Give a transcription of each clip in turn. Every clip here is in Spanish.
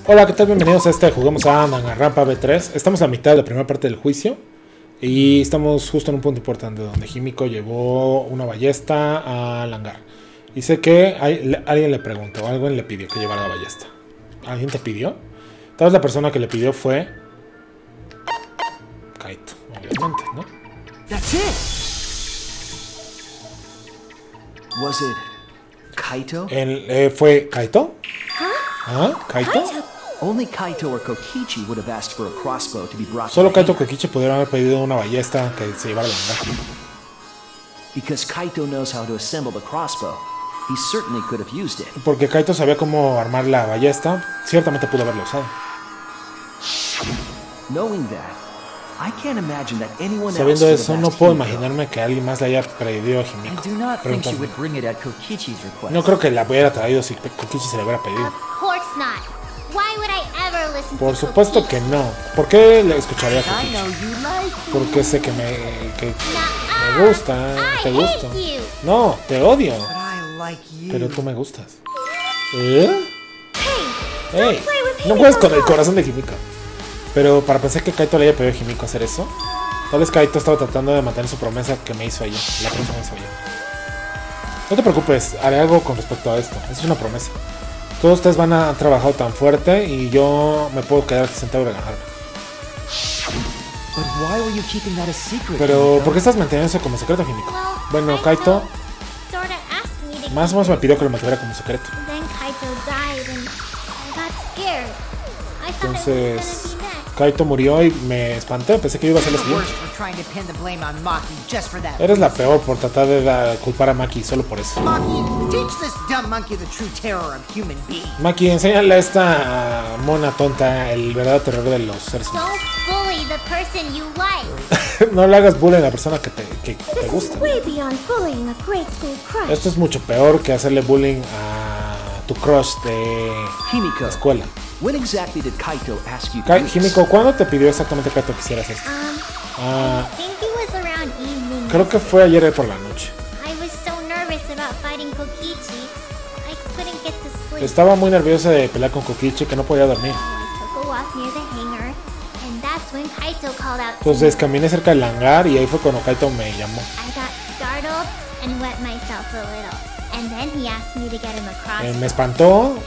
Hola, ¿qué tal? Bienvenidos a Juguemos a Danganronpa V3. Estamos a mitad de la primera parte del juicio y estamos justo en un punto importante donde Himiko llevó una ballesta al hangar. Y sé que alguien le preguntó, alguien le pidió que llevara la ballesta. ¿Alguien te pidió? Tal vez la persona que le pidió fue Kaito, obviamente, ¿no? That's it. Was it Kaito? ¿Fue Kaito? ¿Ah? ¿Kaito? Only Kaito or Kokichi would have asked for a crossbow to be brought Solo to the Kaito o hangar. Kokichi pudieron haber pedido una ballesta que se llevara al hangar. Because Kaito knows how to assemble the crossbow, he certainly could have used it. Porque Kaito sabía cómo armar la ballesta, ciertamente pudo haberlo usado. Knowing that, I can't imagine that anyone else Sabiendo would eso, have no asked puedo Himiko. imaginarme que alguien más le haya pedido a I Himiko. do not think she Preguntando. would bring it at Kokichi's request. No creo que la hubiera traído si Kokichi se le hubiera pedido. Of course not. Why would I ever listen Por to supuesto Kokichi? que no. ¿Por qué le escucharía a I Kokichi? know you like me. Porque sé que me Nuh-uh. gusta, I te hate gusto. you. No, te odio. But I like you. Pero tú me gustas. ¿Eh? Hey, ¡Ey! play with No Himiko's juegues con el heart. corazón de Himiko. Pero para pensar que Kaito le haya pedido a Himiko hacer eso, tal vez Kaito estaba tratando de mantener su promesa que me hizo ayer. La promesa que me hizo ayer. No te preocupes, haré algo con respecto a esto. Es una promesa. Todos ustedes han trabajado tan fuerte y yo me puedo quedar aquí sentado y relajarme. But why were you keeping that a secret? Pero, Himiko? ¿por qué estás manteniendo eso como secreto, Himiko? Well, Bueno, Kaito sorta asked me to más o menos me pidió que lo mantuviera como secreto. Then Kaito died and I got scared. I thought it was Entonces, gonna be next. Kaito murió y me espanté. Pensé que iba a ser la You're the siguiente. worst for trying to pin the blame on Maki just for that. Eres la peor por tratar de culpar a Maki solo por eso. Maki, teach this dumb monkey the true terror of human beings. Maki, enséñale a esta mona tonta el verdadero terror de los seres humanos. Don't bully the person you like. No le hagas bullying a la persona que te This gusta. is way beyond bullying a grade school crush. Esto es mucho peor que hacerle bullying a tu crush de Himiko, escuela. when exactly did Kaito ask you to do this? Himiko, ¿cuándo te pidió exactamente Kaito que hicieras esto? I think it was around evening. Creo que fue ayer por la noche. I was so nervous about fighting Kokichi. I couldn't get to sleep. Estaba muy nerviosa de pelear con Kokichi que no podía dormir. I took a walk near the hangar, and that's when Kaito called out to me. Entonces caminé cerca del hangar y ahí fue cuando Kaito me llamó. I got startled and wet myself a little, and then he asked me to get him across. Me espantó,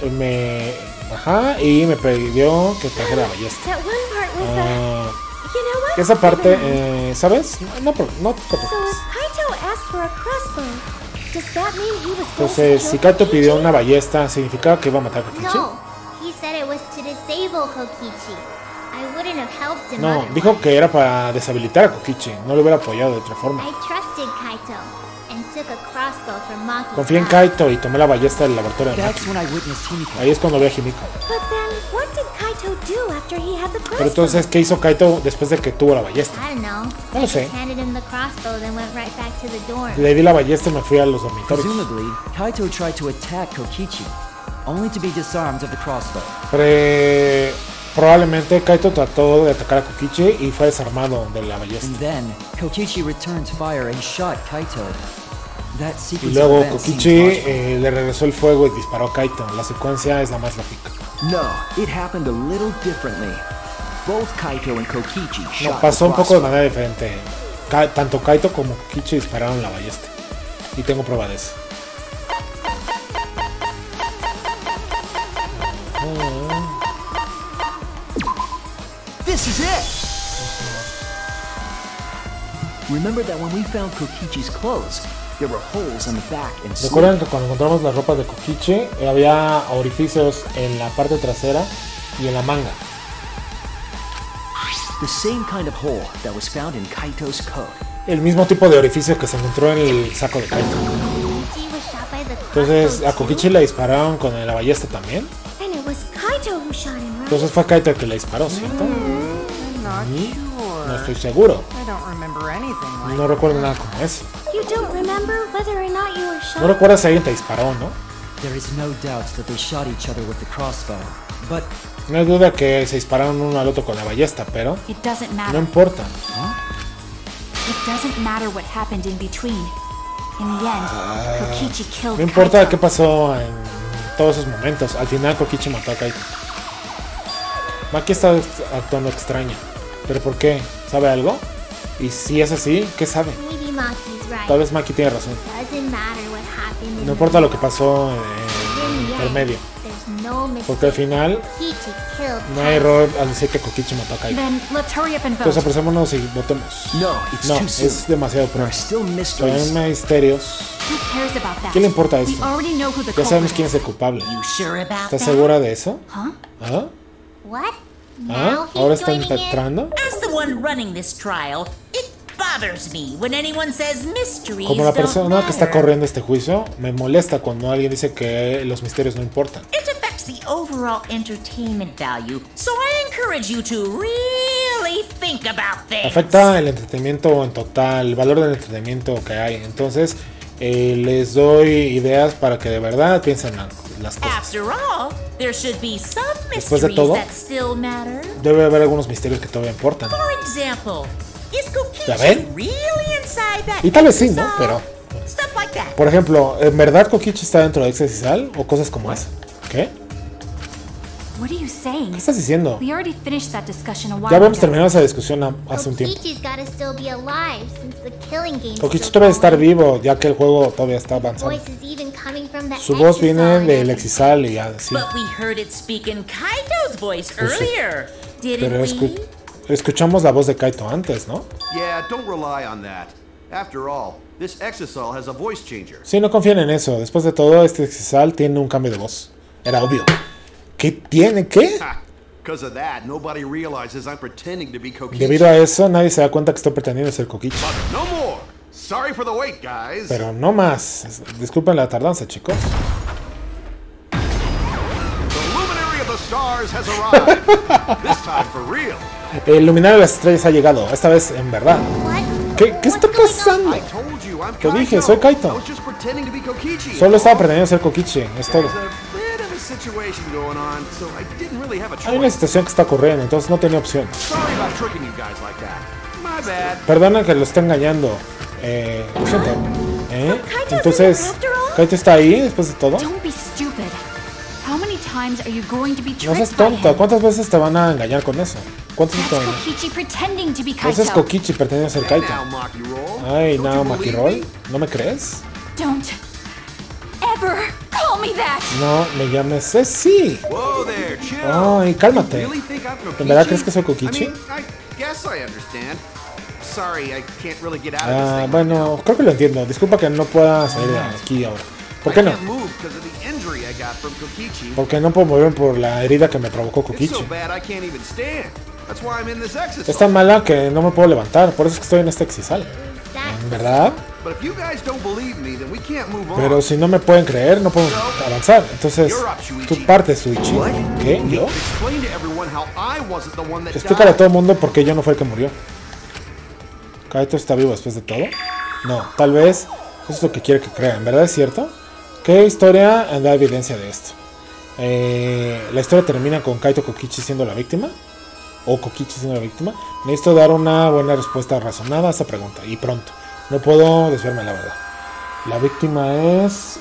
y me pidió que trajera la ballesta. That one part was Ah, you know what? esa parte, Even- ¿sabes? No te So preocupes. if Kaito asked for a crossbow, does that mean he was going Entonces, to si kill Kaito pidió Kokichi? una ballesta, ¿significaba que iba a matar a Kokichi? No, he said it was to disable Kokichi. I wouldn't have helped him No, otherwise. dijo que era para deshabilitar a Kokichi. No lo hubiera apoyado de otra forma. I trusted Kaito and took a crossbow from Maki. Confié en Kaito y tomé la ballesta del laboratorio de That's Maki. when I witnessed Himiko. Ahí es cuando vi a Himiko. But then, what did Kaito do after he had the crossbow? Pero entonces, ¿qué hizo Kaito después de que tuvo la ballesta? I don't know. No lo sé. Handed him the crossbow, then went right back to the dorm. Le di la ballesta y me fui a los dormitorios. Presumably, Kaito tried to attack Kokichi, only to be disarmed of the crossbow. Probablemente Kaito trató de atacar a Kokichi y fue desarmado de la ballesta. And then, Kokichi returned fire and shot Kaito. That Y sequence luego of events seems Kokichi logical. le regresó el fuego y disparó a Kaito. La secuencia es la más lógica. No, it happened a little differently. Both Kaito and Kokichi No, shot pasó the un poco de crossbow. manera diferente. Tanto Kaito como Kokichi dispararon la ballesta. Y tengo prueba de eso. This is it! Remember that when we found Kokichi's clothes, there were holes in the back and Recuerden sleeve. que cuando encontramos las ropas de Kokichi había orificios en la parte trasera y en la manga. The same kind of hole that was found in Kaito's coat. El mismo tipo de orificio que se encontró en el saco de Kaito. Kokichi was shot by the Entonces a crossbow Kokichi le dispararon con la ballesta también. too? And it was Kaito who shot him, right? Entonces fue Kaito el que le disparó, ¿cierto? I'm not No sure. estoy seguro. I don't remember anything like No recuerdo nada como eso. You don't remember whether or not you were shot? No recuerdas si alguien te disparó, ¿no? There is no doubt that they shot each other with the crossbow. But No hay duda que se dispararon uno al otro con la ballesta, pero It doesn't no matter. importa. It doesn't matter what happened in between. In the end, Kokichi killed No importa Kaito. qué pasó en todos esos momentos. Al final Kokichi mató a Kaito. Maki está actuando extraña. ¿Pero por qué? ¿Sabe algo? Y si es así, ¿qué sabe? Maybe Maki's right. Tal vez Maki tiene razón. Doesn't matter what happened in No importa lo que pasó in en the el end, medio. there's no mistake. Porque al final Kokichi killed no hay error al decir que Kokichi mató a Kaito. Then let's hurry up and Entonces vote. apresémonos y votemos. No, it's No, too soon. es demasiado There are pronto. still Todavía mysteries. hay misterios. Who cares about that? ¿Qué le importa We eso? already know who the Ya sabemos culprit quién es is. el culpable. You sure about ¿Estás that? segura de eso? Huh? ¿Ah? What? ¿Ah? Now he's ¿Ahora está joining in? entrando? As the one running this trial, it bothers me when anyone says mysteries Como la don't persona que está matter. corriendo este juicio, me molesta cuando alguien dice que los misterios no importan. It affects the overall entertainment value, so I encourage you to really think about things. Afecta el entretenimiento en total, el valor del entretenimiento que hay. Entonces, les doy ideas para que de verdad piensen en las cosas. After all, there should be some Después de mysteries todo, that still matter. Debe haber algunos misterios que todavía importan. For example, is ¿Ya Kokichi ven? really inside that Y tal vez sí, ¿no? Exisal? Pero, Stuff like that. por ejemplo, ¿en verdad Kokichi está dentro de Exisal? O cosas como esa. ¿Qué? What are you saying? ¿Qué estás diciendo? We already finished that discussion a while Ya habíamos ago. terminado esa discusión hace un tiempo. Kokichi's gotta still be alive since the killing game. Kokichi todavía debe estar vivo, ya que el juego todavía está avanzando. Voice is even coming from the Su voz viene Exisal and del everything. Exisal y así. But we heard it speak in Kaito's voice Pues sí. earlier, didn't Pero we? escuchamos la voz de Kaito antes, ¿no? Yeah, don't rely on that. After all, this Exisal has a voice changer. Sí, no confíen en eso. Después de todo, este Exisal tiene un cambio de voz. Era obvio. ¿Qué tiene? ¿Qué? Ha! Because of that, nobody realizes I'm pretending to be Kokichi. Debido a eso, nadie se da cuenta que estoy pretendiendo ser Kokichi. But no more. Sorry for the wait, guys. Pero no más. Disculpen la tardanza, chicos. The luminary of the stars has arrived. This time for real. El luminario de las estrellas ha llegado. Esta vez en verdad. What? ¿Qué está pasando? I told you, I'm Te Kaito. dije, soy Kaito. I was just pretending to be Kokichi. Solo estaba pretendiendo ser Kokichi. Es todo. There's a bit of a situation going on, so I didn't really have a Hay una choice. situación que está ocurriendo, entonces no tenía opción. Sorry about tricking you guys like that. My bad. Perdona que lo esté engañando. Lo siento. Entonces, ¿Kaito está ahí después de todo? Don't be stupid. How many times are you going to be No seas tricked by tonta. him? ¿Cuántas veces te van a engañar con eso? ¿Cuántas veces That's te van a... Kokichi pretending to be Ese es Kaito. Kokichi pretendiendo ser Hey Kaito. now, Maki Roll. Ay, Don't no, you Maki believe Roll. me? ¿No me crees? Don't ever call me that. No, me llames sí. Whoa there, chill. Ay, cálmate. Really think I'm Kokichi? ¿En verdad crees que soy Kokichi? I mean, I guess I understand. Sorry, I can't really get out of this Ah, thing right bueno, now. creo que lo entiendo. Disculpa que no pueda salir de aquí ahora. ¿Por qué I no? can't move because of the injury I got from Kokichi. Porque no puedo moverme por la herida que me provocó It's Kokichi. so bad I can't even stand. That's why I'm in this exercise. Es tan mala que no me puedo levantar. Por eso es que estoy en este Exisal. ¿En verdad? But if you guys don't believe me, then we can't move on. Pero si no me pueden creer, no puedo avanzar. Entonces, tú partes, Suichi. ¿Qué? ¿Yo? Explain to everyone how I wasn't the one that Explícale a died. todo el mundo por qué yo no fue el que murió. ¿Kaito está vivo después de todo? No, tal vez eso es lo que quiere que crea. ¿En verdad es cierto? ¿Qué historia da evidencia de esto? La historia termina con Kaito Kokichi siendo la víctima. O Kokichi siendo la víctima. Necesito dar una buena respuesta razonada a esa pregunta. Y pronto. No puedo desviarme, la verdad. La víctima es...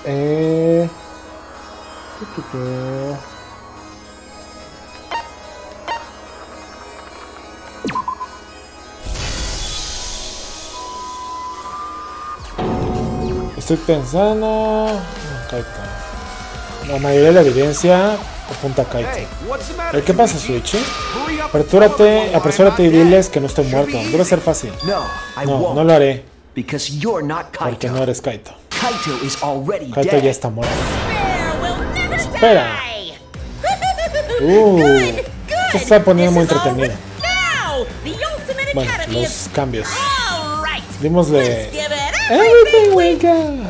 Estoy pensando... Kaito. La mayoría de la evidencia apunta a Kaito. Hey, what's the matter, ¿Qué pasa, Suichi? Suichi? Hurry up, Apresúrate y diles que no estoy muerto. Debe ser fácil. No, I No, won't. no lo haré. Because you're not Porque Kaito. no eres Kaito. Kaito is already Kaito dead. ya está muerto. There will never Espera. die. Good, Se está poniendo muy This is all entretenido. now. The Ultimate Bueno, Academy los is cambios. all right. Dimosle Let's give it everything we got.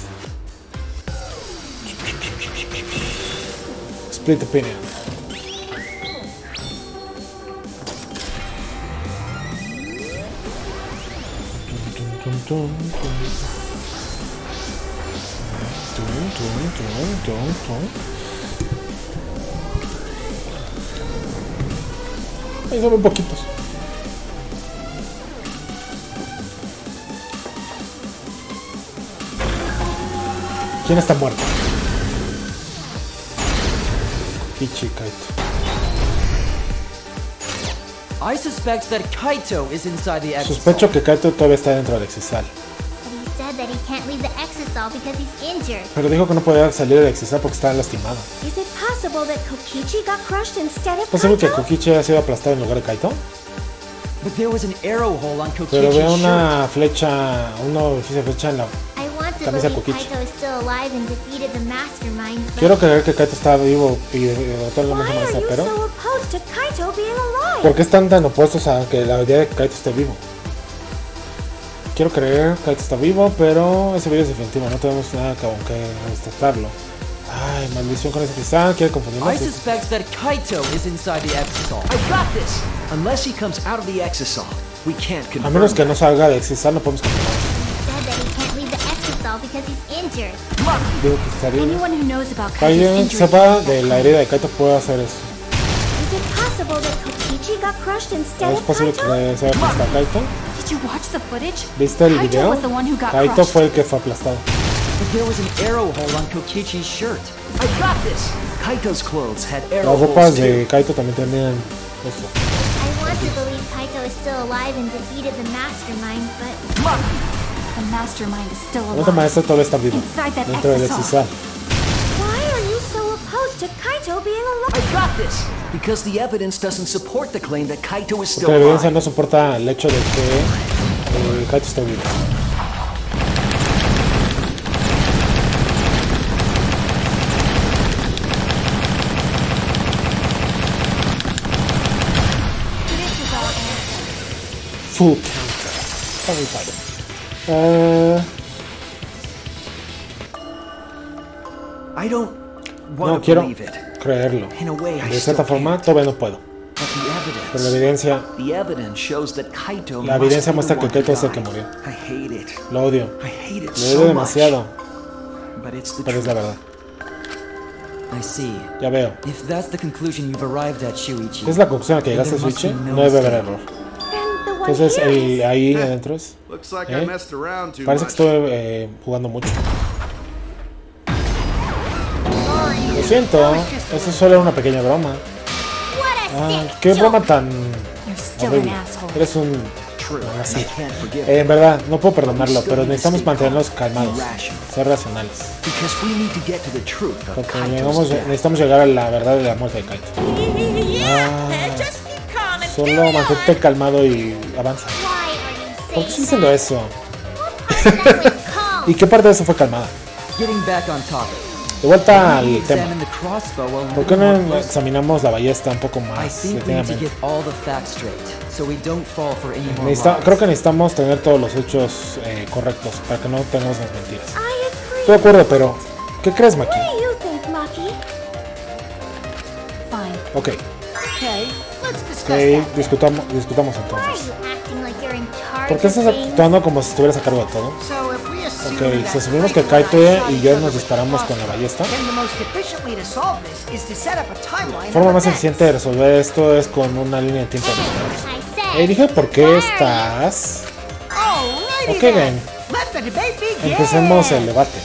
Split opinion. Ahí son muy poquitos. ¿Quién está muerto? Kichi Kaito. I suspect that Kaito is inside the Exisal. Sospecho que Kaito todavía está dentro del Exisal. But he said that he can't leave the Exisal because he's injured. Pero dijo que no podía salir del Exisal porque estaba lastimado. Is it possible that Kokichi got crushed instead of ¿Es posible que Kaito? Kokichi haya sido aplastado en lugar de Kaito? But there was an arrow hole on Pero Kokichi's veo shirt. una flecha, una orificio de flecha en la... I want to Camisa believe Kokichi. Kaito is still alive and defeated the mastermind, but Quiero creer que Kaito está vivo y derrotó al Why Mente are Maestra, you pero... so opposed to Kaito being alive? ¿Por qué están tan opuestos a que la idea de que Kaito esté vivo? Quiero creer que Kaito está vivo, pero ese video es definitivo, no tenemos nada que destacarlo. Ay, maldición con ese cristal, quiere confundirnos. I suspect that Kaito is inside the Exisal. I got this! Unless he comes out of the Exisal, we can't A confirm menos que that. no salga de Exisal, no podemos confirmar. he said that he can't leave the Exisal because he's injured. Digo que está bien. Anyone who knows about Kaito's Alguien injury sepa knows de that la herida de Kaito puede hacer eso. Is it possible that Kokichi got crushed instead ¿Es of posible Kaito? que se haya aplastado Kaito? Did you watch the footage? ¿Viste el Kaito video? was the one who got Kaito crushed. fue el que fue aplastado. But there was an arrow hole on Kokichi's shirt. I got this! Kaito's clothes had arrow Las ropas holes too. de Kaito también tenían eso. I want to believe Kaito is still alive and defeated the mastermind, but The mastermind is still La Mente alive. Maestra todavía está vivo. Inside that Dentro del Exisal. Exisal. Why are you so opposed to Kaito being alive? I got this! Because the evidence doesn't support the claim that Kaito is still Porque la evidencia alive. no soporta el hecho de que Kaito está vivo. This is our answer. Full counter. Está muy padre. I don't No want to quiero believe it. creerlo. In a way, I De still cierta forma, can't. todavía no puedo. But Pero la the evidence shows that Kaito La must evidencia be muestra the que one who Kaito es el died. que murió. I hate it. Lo odio. I hate it Lo so odio demasiado. much. But it's the Pero es truth. la verdad. I see. Ya veo. If that's the conclusion you've arrived at, Shuichi. Es la conclusión a que llegaste, Switch. No debe haber error. Then the one Entonces, here is... ahí adentro es. Looks like ¿Eh? I messed around too Parece que much. estuve jugando mucho. Lo siento, eso solo era una pequeña broma. what a Ah, sick qué broma joke. tan You're still horrible. an asshole. Eres un... True. no, I así. can't forgive En it. verdad, no puedo perdonarlo, pero necesitamos mantenernos calmados, Irrational. ser racionales. Because we need to get to the truth of Porque Kaito's death. necesitamos llegar a la verdad de la muerte de Kaito. Just be calm and Solo carry on. mantente calmado y avanza. Why are you ¿Por qué estás saying diciendo that? eso? What part of that was calm? ¿Y qué parte de eso fue calmada? Getting back on topic. De vuelta We al tema. examine the crossbow a ¿Por qué little more no closely. examinamos la ballesta un poco I más think we need to detenidamente? get all the facts straight, so we don't fall for any more lies. Creo que necesitamos tener todos los hechos correctos para que no tengamos las mentiras. I agree. Estoy de acuerdo, pero ¿qué crees, Maki? What do you think, Maki? Fine. Ok, Okay, let's discuss ok, that. discutamos Why are entonces. you acting like you're in charge ¿Por qué of estás things? actuando como si estuvieras a cargo de todo? So if we assume Ok, that si asumimos que Kaito and I Kaito shot y each yo other nos with disparamos the con la ballesta, then the most efficient way to solve this is to set up a timeline la forma of más events. eficiente de resolver esto es con una línea de tiempo diferente. I said, Y dije, ¿por why qué are estás? Alrighty Ok, then. gang. Let the debate begin. Empecemos el debate.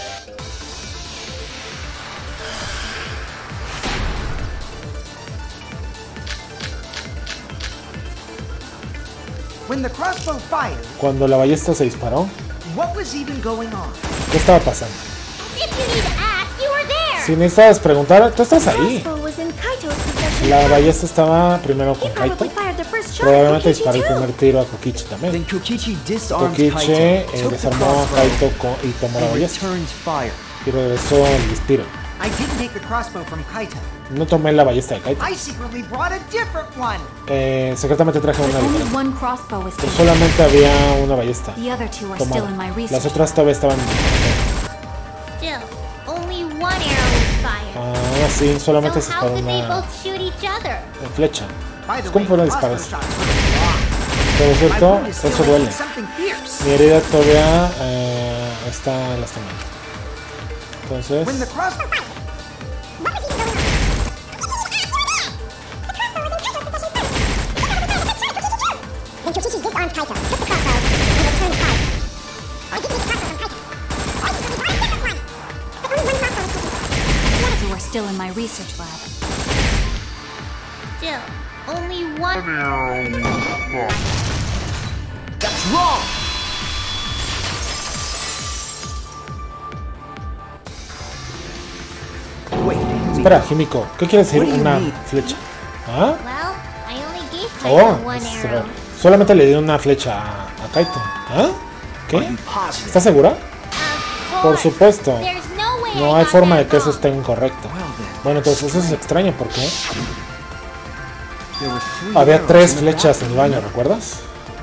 When the crossbow fired, Cuando la ballesta se disparó, what was even going on? ¿qué estaba pasando? If you need to ask, you were there. Si necesitas preguntar, tú estás ahí. Crossbow was in Kaito's possession. La ballesta estaba primero He con Kaito. probably fired the first shot at Probablemente Kokichi disparó el too. primer tiro a Kokichi también. Then Kokichi disarmed Kokichi Kaito, took the desarmó a crossbow, Kaito y tomó la and ballesta. returned fire. Y regresó el disparo. I didn't take the crossbow from Kaito. No tomé la ballesta de Kaito. I secretly brought a different one. Secretamente traje But una only diferente. one crossbow was Pero taken. solamente había una ballesta The other two are still in my tomada. Las research. otras todavía estaban... Still, only one arrow was fired. Aún así, solamente So se how disparó did they una both shoot each other? flecha. By the ¿Cómo way, fueron crossbow disparos? shots hurt a lot. Pero es My cierto, wound is still eso duele. like something fierce. Mi herida todavía está lastimada. Entonces... When the crossbow Two are still in my research lab. Still, only one. That's wrong! Wait, Espera, Himiko, ¿qué quiere decir What do you una mean? flecha? ¿Ah? Well, I only gave Oh, Kaito one es- arrow. solamente le di una flecha a Kaito. ¿Ah? ¿Qué? are you positive? ¿Estás segura? Of Por course. supuesto. There's no way No I hay got forma that de que eso wrong. esté incorrecto. Well then, Bueno, entonces eso es extraño porque there were 3 había arrows 3 in the flechas en bathroom. el baño, ¿recuerdas?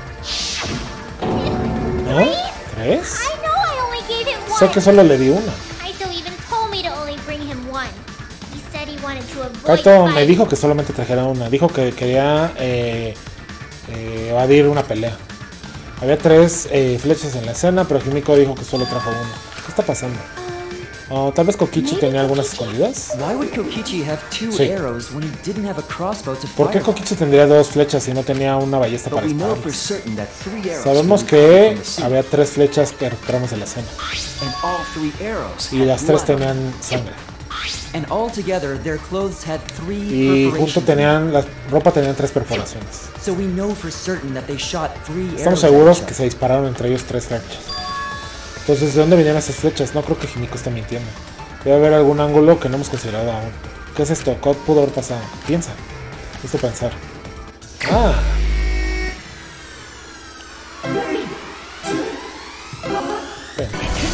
¿No? ¿3? I know I only gave him one. Sé que solo le di una. Kaito even told me to only bring him one. He said he wanted to avoid Kaito me fighting. dijo que solamente trajera una. Dijo que quería evadir una pelea. Había 3 flechas en la escena, pero Himiko dijo que solo trajo una. ¿Qué está pasando? Oh, tal vez Kokichi tenía algunas escondidas. Why would Kokichi have 2 Sí. arrows when he didn't have a crossbow to ¿Por qué fire? Kokichi tendría 2 flechas y no tenía una ballesta But para we know for disparar? certain that 3 arrows Sabemos could be coming que from the sea, había 3 flechas que recuperamos en la escena. and all 3 arrows Y had las 3 blood on tenían sangre. And all together, their clothes had 3 Y junto perforations. tenían, la ropa tenían 3 perforaciones. So we know for certain that they shot 3 arrows. Estamos at seguros each que other. se dispararon entre ellos 3 flechas. Entonces, ¿de dónde venían esas flechas? No creo que Himiko esté mintiendo. Debe haber algún ángulo que no hemos considerado aún. ¿Qué es esto? ¿Qué pudo haber pasado? Piensa. Esto pensar. Ah. Ven.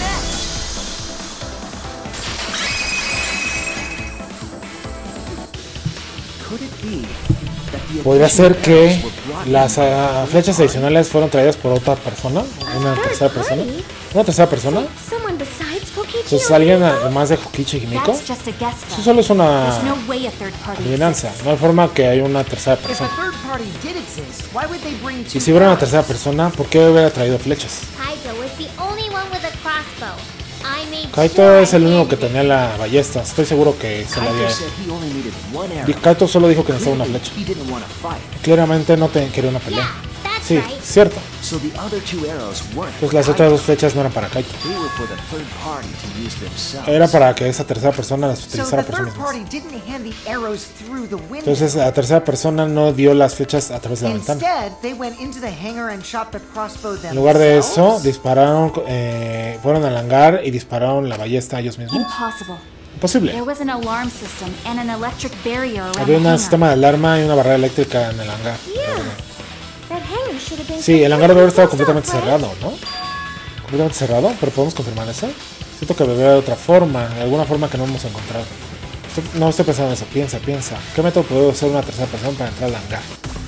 Could it be that the Podría ser additional que arrows were brought las in flechas adicionales fueron traídas por otra persona. Una tercera persona. ¿Una tercera persona? Someone besides Kokichi. Entonces or alguien Himiko? además de Kokichi y Himiko. That's just a guess, Eso though. solo es una There's no way a third party adivinanza. exists. No hay forma que haya una tercera If a persona. third party did exist, why would they bring 2 Y si hubiera una arrows? tercera persona, ¿por qué hubiera traído flechas? Kaito was the only one with a crossbow. I made Kaito sure es el I único que handed it. tenía la ballesta. Estoy seguro que se la dio. Kaito said he only needed 1 Y arrow. Kaito solo dijo que necesitaba una Clearly, flecha. he didn't want to fight. Claramente no quería una pelea. Yeah, that's Sí, right. cierto. So the other 2 arrows weren't Pues for las otras Kaito. 2 flechas no eran para Kaito. They were for the third party to use themselves. Era para que esa tercera persona las So utilizara the por sí third misma. party didn't hand the arrows through the window. Entonces la tercera persona no dio las flechas a través de la ventana. Instead, they went into the hangar and shot the crossbow themselves. En lugar de eso, dispararon, fueron al hangar y dispararon la ballesta a ellos mismos. Impossible. Imposible. There was an alarm system and an electric barrier around Había the un hangar. sistema de alarma y una barrera eléctrica en el hangar. That hangar should have been Sí, el hangar debe haber estado completely completamente closed off, cerrado, ¿no? Completamente cerrado, pero podemos confirmar eso. Siento que debe haber otra forma, de alguna forma que no hemos encontrado. No estoy pensando en eso, piensa. ¿Qué método puede usar una tercera persona para entrar al hangar?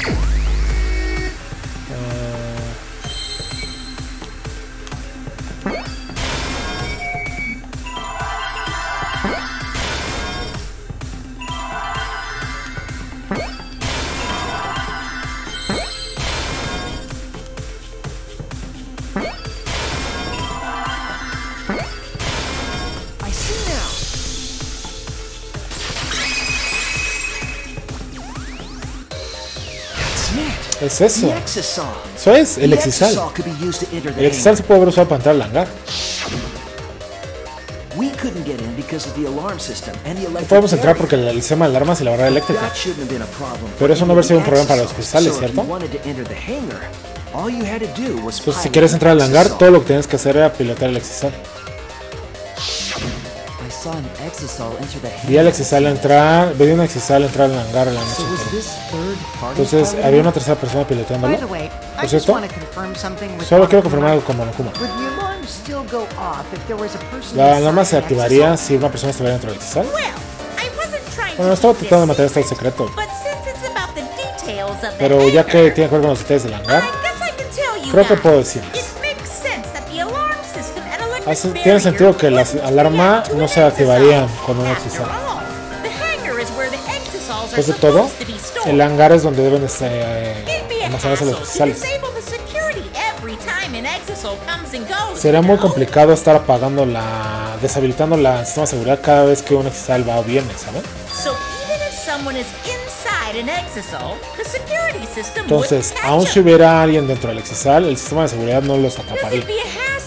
I see now. That's it. Es eso. The Exisal. Eso es, el The Exisal. Exisal could be used to enter the El Exisal se hangar. puede haber usado para entrar al hangar. We couldn't get in because of the alarm system and the No electric podemos entrar barrier. porque el sistema de alarmas y la barrera eléctrica. That shouldn't have been a problem. Pero eso no haber sido un problema para los Exisal. cristales, So if ¿cierto? you wanted to enter the hangar, all you had to do was Entonces, si pilot quieres the entrar al hangar, Exisal. todo lo que tienes que hacer era pilotar el Exisal. I saw an Exisal enter the Vi al hangar. Exisal entrar, vi un Exisal entrar al hangar la noche So was anterior. this third party Entonces, piloting había it? una tercera persona pilotándolo. By the way, I ¿Es just cierto? want to confirm something with Solo quiero Monokuma. confirmar algo con Monokuma. Would the alarm still go off if there was a person La alarma se inside the activaría Exisal? si una persona estuviera dentro del Exisal. Well, I wasn't trying Bueno, to estaba keep tratando de this mantener esto en secret, secreto. but since it's about the details of the Pero ya que hangar, tiene que ver con los detalles del hangar, I guess I can tell you creo que guys. puedo decirles. It makes sense that the alarm system and electric Tiene sentido que la barrier alarma wouldn't no se react to an activarían Exisal. con un After Exisal. all, the hangar is where the Exisals are Después de todo, supposed to be stored. el hangar es donde deben It'd be a almacenarse los hassle to Exisales. disable the security every time an Exisal comes and goes. Sería you muy know? complicado estar apagando deshabilitando la sistema de seguridad cada vez que un Exisal va o viene, ¿saben? So even if someone is inside an Exisal, the security system Entonces, wouldn't catch aun them. si hubiera alguien dentro del Exisal, el sistema de seguridad no los Plus, atraparía. it'd be a hassle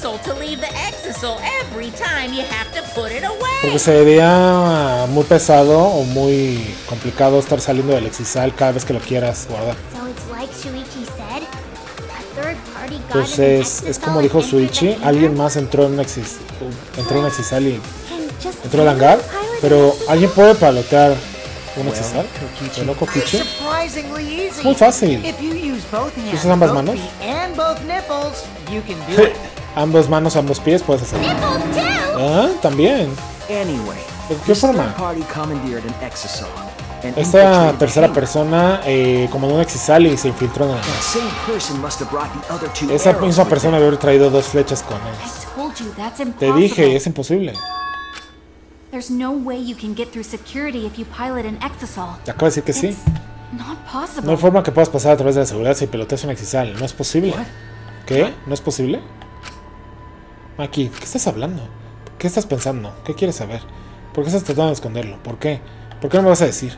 hassle to leave the exisal every time you have to put it away. Porque sería muy pesado o muy complicado estar saliendo del Exisal cada vez que lo quieras guardar. So it's like Shuichi said. A third party got Entonces es como dijo Shuichi, alguien más entró en un Exisal y entró al hangar, pero alguien puede palotear un Exisal. ¿No, Kokichi? Surprisingly easy. Muy fácil. If you use both hands, ¿Usas ambas both manos? feet, and both nipples, you can do it. Ambas manos, ambos pies puedes hacerlo. Ah, también. Anyway, ¿De qué this forma? third party commandeered an exisal and Esta infiltrated tercera the hangar. persona como de un Exisal y se infiltró en el That hangar. same person must have brought the other two Esa arrows misma with persona them. debe haber traído 2 flechas con él. I told you that's Te impossible. dije, es imposible. There's no way you can get through security if you pilot an exisal. Te acabo de decir que sí. It's not possible. No hay forma que puedas pasar a través de la seguridad si piloteas un Exisal. No es posible. ¿Qué? ¿No es posible? Maki, ¿qué estás hablando? ¿Qué estás pensando? ¿Qué quieres saber? ¿Por qué estás tratando de esconderlo? ¿Por qué? ¿Por qué no me vas a decir?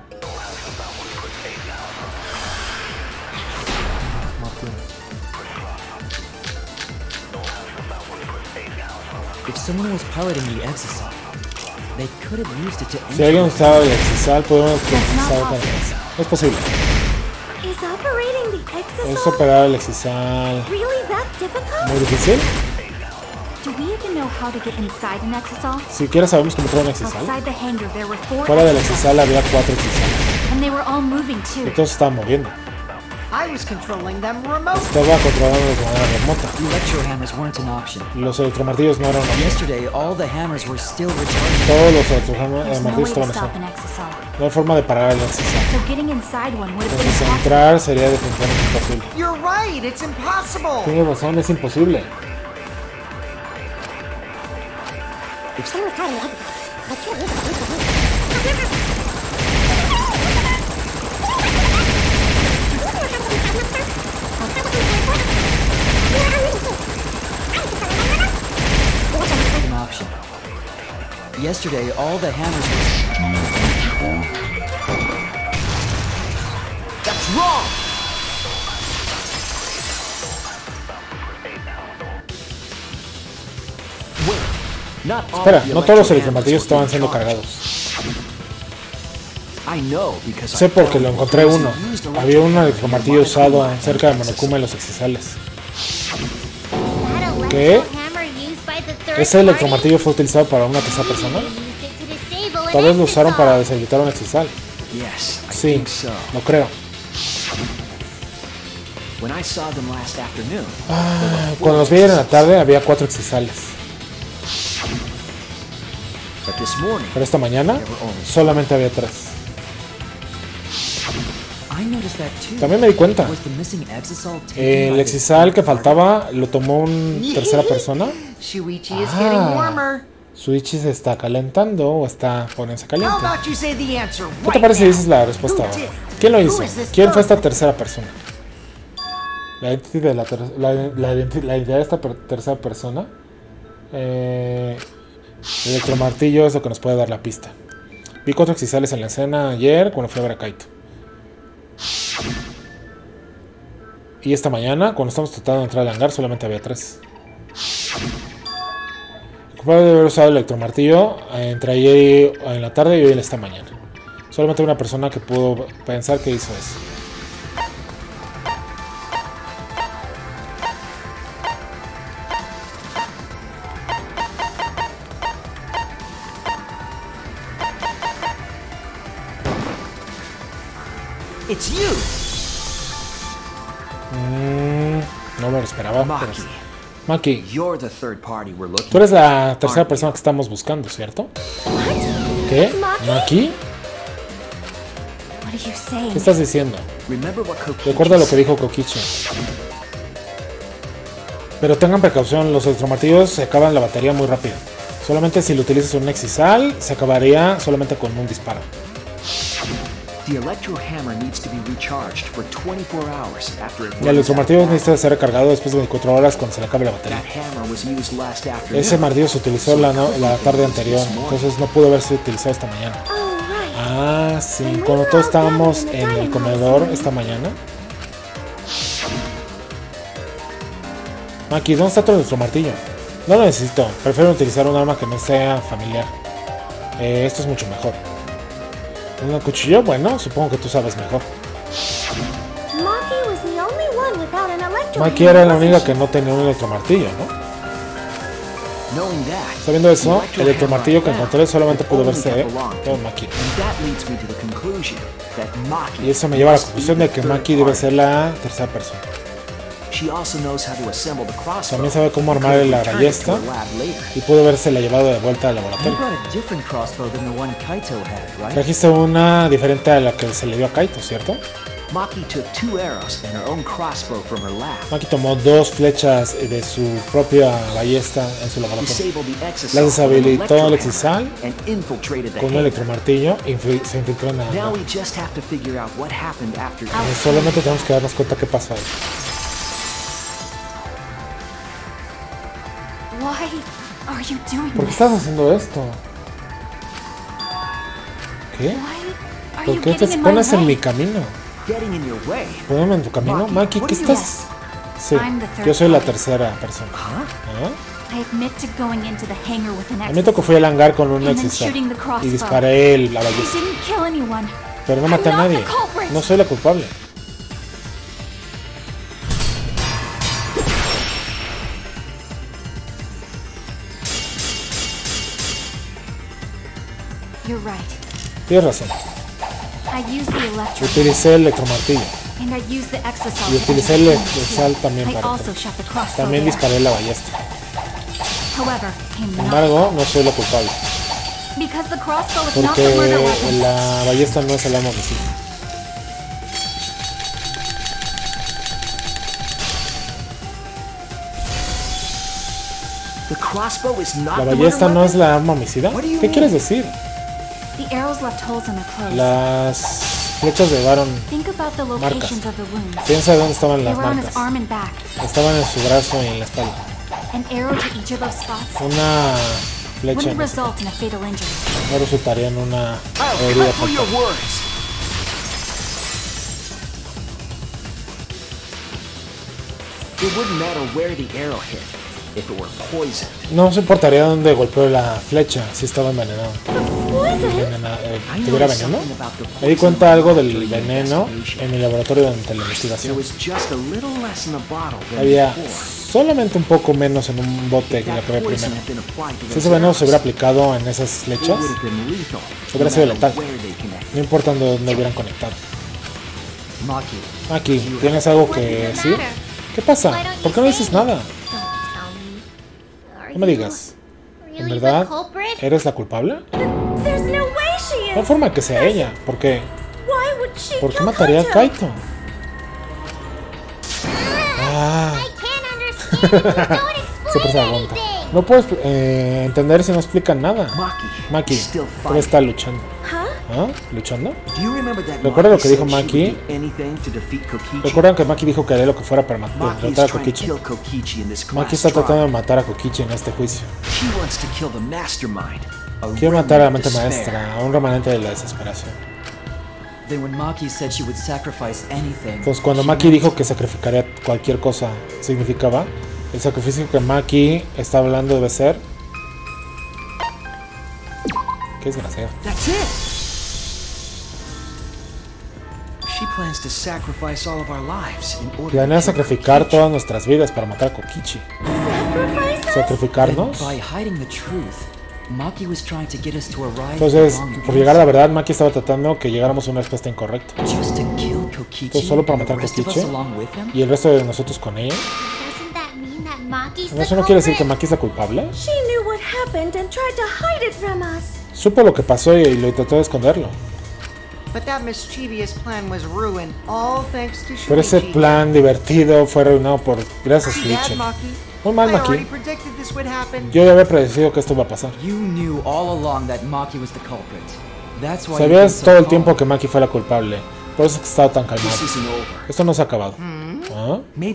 If someone was piloting the exisal, they could have used it to Si alguien enter. usaba el Exisal, podemos utilizarlo para eso. No es posible. Is operating the exisal Es operar el Exisal really that difficult? muy difícil. Do we even know how to get inside an exisal? Si quieres sabemos cómo entrar un Exisal. Outside the hangar there were 4 Fuera del exisals, Exisal había 4 Exisales. and they were all moving too. Y todos se estaban moviendo. I was controlling them remotely. Estaba controlando de manera remota. The electro hammers weren't an option. Los electromartillos no eran una opción. Yesterday, all the hammers were still recharged. Todos los There's no electromartillos way to estaban stop an así. exisal. No hay forma de parar el Exisal. So getting inside one would have been Entonces impossible. entrar sería definitivamente imposible. You're right, it's impossible. Tienes razón, es imposible. An option. Yesterday, all the hammers were. That's wrong. Not all Espera, of the no todos los electro electromartillos hammers estaban were siendo being cargados. charged. I know because Sé I porque found lo encontré those uno. who used Había un electro electromartillo hammers usado in cerca de Monokuma Monokuma y los Exisales. That ¿Qué? electro-hammer used by the third ¿Ese electromartillo party? fue utilizado para una tercera persona? They used it to disable an Tal vez lo usaron para exisal. deshabilitar un Exisal. Yes, I Sí, think so. lo creo. When I saw them last afternoon, Cuando los vi en la tarde había 4 Exisales. but this morning, Pero esta mañana solamente había 3. I noticed that too. También me di cuenta. Was the missing exisal taken El by the Exisal que third party? faltaba lo tomó un tercera persona. Shuichi is getting warmer. Suichi se está calentando o está poniéndose How caliente. about you say the answer ¿Qué te right parece si now? dices la respuesta Who ahora? did? ¿Quién lo Who hizo? is this ¿Quién fue esta third? tercera persona? La identidad de la identidad de esta tercera persona. El electromartillo es lo que nos puede dar la pista. Vi 4 Exisales en la escena ayer cuando fui a ver a Kaito. Y esta mañana, cuando estamos tratando de entrar al hangar, solamente había 3. El culpable de haber usado el electromartillo entre ayer en la tarde y hoy en esta mañana. Solamente una persona que pudo pensar que hizo eso. It's you. No me lo esperaba. Maki, pero- Maki, you're the third party we're looking tú eres la for, tercera aren't persona que estamos buscando, ¿cierto? ¿Qué? ¿Maki? What are you ¿Qué saying? estás diciendo? you? Remember what Kokichi Recuerda lo que said. dijo Kokichi. Pero tengan precaución, los electromartillos se acaban la batería muy rápido. Solamente si lo utilizas en un Exisal, se acabaría solamente con un disparo. The electro hammer needs to be recharged for 24 hours after it El runs electromartillo out of necesita ser recargado después de 24 horas cuando se le acabe la battery. batería. That hammer was used last afternoon. Ese martillo se utilizó la tarde anterior, entonces no pudo haberse utilizado esta mañana. Oh, right. Ah, sí, cuando todos estábamos en el comedor esta mañana. Maki, ¿dónde está tu electromartillo? No lo necesito, prefiero utilizar un arma que no sea familiar. Esto es mucho mejor. ¿Un cuchillo? Bueno, supongo que tú sabes mejor. Maki era la única que no tenía un electromartillo, ¿no? Sabiendo eso, el electromartillo que encontré solamente pudo verse de Maki. Y eso me lleva a la conclusión de que Maki debe ser la tercera persona. También sabe cómo armar la ballesta y pudo haberse la llevado de vuelta al laboratorio. Trajiste una diferente a la que se le dio a Kaito, ¿cierto? Maki took 2 arrows and her own crossbow from her lab. Maki tomó 2 flechas de su propia ballesta en su laboratorio. Las deshabilitó el Exisal con un electromartillo y se infiltró en la... Solamente tenemos que darnos cuenta qué pasó ahí. ¿Por qué estás haciendo esto? ¿Qué? ¿Por qué te pones en mi camino? Ponme en tu camino. Maki, ¿qué estás? Sí, yo soy la tercera persona. Admito que fui al hangar con un Exisal y disparé la ballesta. Pero no maté a nadie. No soy la culpable. Tienes razón. Utilicé el electromartillo. Y utilicé el Exisal también para... También disparé la ballesta. Sin embargo, no soy la culpable. Porque la ballesta no es el arma homicida. ¿La ballesta no es la arma homicida? ¿Qué quieres decir? Las flechas llevaron marcas. Piensa de dónde estaban las marcas. Estaban en su brazo y en la espalda. Una flecha no resultaría en una herida fatal. No se importaría dónde golpeó la flecha si estaba envenenado. ¿Tuviera veneno? Me di cuenta algo del veneno en mi laboratorio durante la investigación. Había solamente un poco menos en un bote que la que había primero. Si ese veneno se hubiera aplicado en esas flechas, hubiera sido letal. No importa dónde hubieran conectado. Maki, ¿tienes algo que decir? ¿Qué pasa? ¿Por qué no dices nada? No me digas. ¿En verdad eres la culpable? No hay forma que sea ella. ¿Por qué? ¿Por qué mataría a Kaito? Se pregunta. No puedes entender si no explican nada. Maki, todavía está luchando. ¿Ah? ¿Luchando? ¿Recuerda lo que dijo Maki? ¿Recuerdan que Maki dijo que haría lo que fuera para matar a Kokichi? Maki está tratando de matar a Kokichi en este juicio. Quiere matar a la mente maestra, a un remanente de la desesperación. Entonces cuando Maki dijo que sacrificaría cualquier cosa, ¿significaba? El sacrificio que Maki está hablando debe ser... Qué desgraciado. Planea sacrificar todas nuestras vidas para matar a Kokichi. ¿Sacrificarnos? Entonces, por llegar a la verdad, Maki estaba tratando que llegáramos a una respuesta incorrecta. Entonces, solo para matar a Kokichi y el resto de nosotros con ella. ¿Eso no quiere decir que Maki es la culpable? Supo lo que pasó y lo intentó de esconderlo. Pero ese plan divertido fue arruinado por gracias a Shuichi. Muy mal, Maki. Yo ya había predecido que esto iba a pasar. Sabías todo el tiempo que Maki fue la culpable. Por eso es que estaba tan calmado. Esto no se ha acabado. ¿Ah?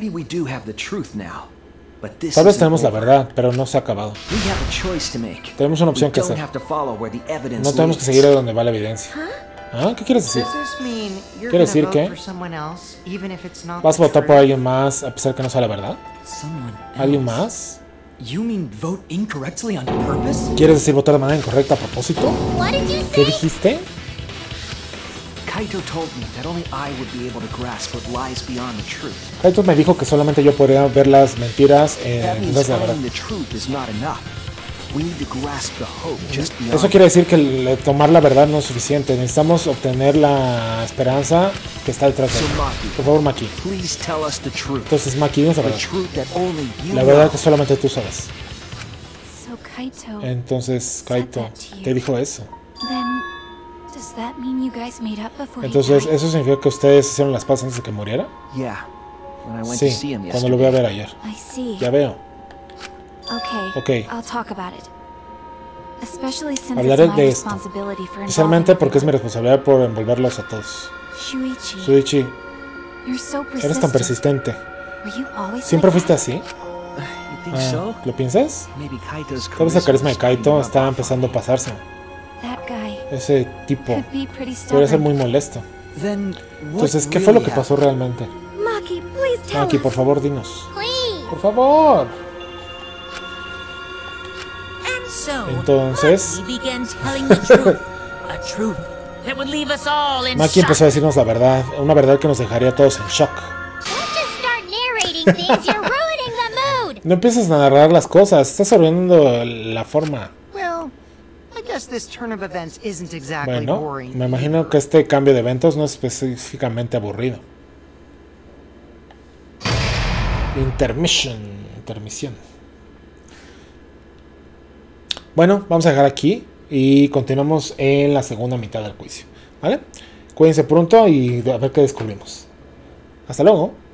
Tal vez tenemos la verdad, pero no se ha acabado. Tenemos una opción que hacer. No tenemos que seguir a donde va la evidencia. ¿Ah? ¿Qué quieres decir? Does this mean you're ¿Quiere gonna decir vote que for someone else, even if it's not vas a the votar por truth? alguien más a pesar que no sea la verdad? Someone ¿Alguien else. más? You mean vote incorrectly on purpose? ¿Quieres decir votar de manera incorrecta a propósito? What did you ¿Qué say? dijiste? Kaito told me that only I would be able to grasp what lies beyond the truth. Kaito me dijo que solamente yo podría ver las mentiras That en means vez de la verdad. finding the truth is not enough. We need to grasp the hope just beyond. Eso quiere decir que tomar la verdad no es suficiente. Necesitamos obtener la esperanza que está detrás de So, él. Maki, Por favor, Maki. please tell us the truth. Entonces, Maki, dinos la The verdad. truth that only you La verdad know. que solamente tú sabes. So Kaito, Entonces, Kaito te dijo eso. then does that mean you guys made up before he Entonces, died? ¿eso significa que ustedes hicieron las paces antes de que muriera? Yeah. When I went to see Sí, him cuando lo voy a yesterday. ver ayer. I see. Ya veo. Okay. Ok. I'll talk about it. Especially since Hablaré it's my de esto. responsibility for Especialmente involving porque es mi everyone. responsabilidad por envolverlos a todos. Shuichi, Suichi, you're so eres tan persistent. persistente. Were you always ¿Siempre like fuiste that? así? You think Ah, so? ¿Lo piensas? Maybe Kaito's Tal vez el carisma de is creeping Kaito up está on empezando a pasarse. That guy Ese tipo could be pretty puede ser stubborn. muy molesto. me. Then what Entonces, ¿qué fue lo really que pasó realmente? Maki, please tell Maki, us. por favor, dinos. Please. Por favor. And so, Entonces, Maki began telling the truth. A truth that would leave us all in Maki shock. empezó a decirnos la verdad. Una verdad que nos dejaría a todos en shock. Don't just start narrating things. You're ruining the mood. No empieces a narrar las cosas. Estás arruinando la forma. Well, I guess this turn of events isn't exactly Bueno, boring. me imagino que este cambio de eventos no es específicamente aburrido. Intermisión. Bueno, vamos a dejar aquí y continuamos en la segunda mitad del juicio. ¿Vale? Cuídense pronto y a ver qué descubrimos. Hasta luego.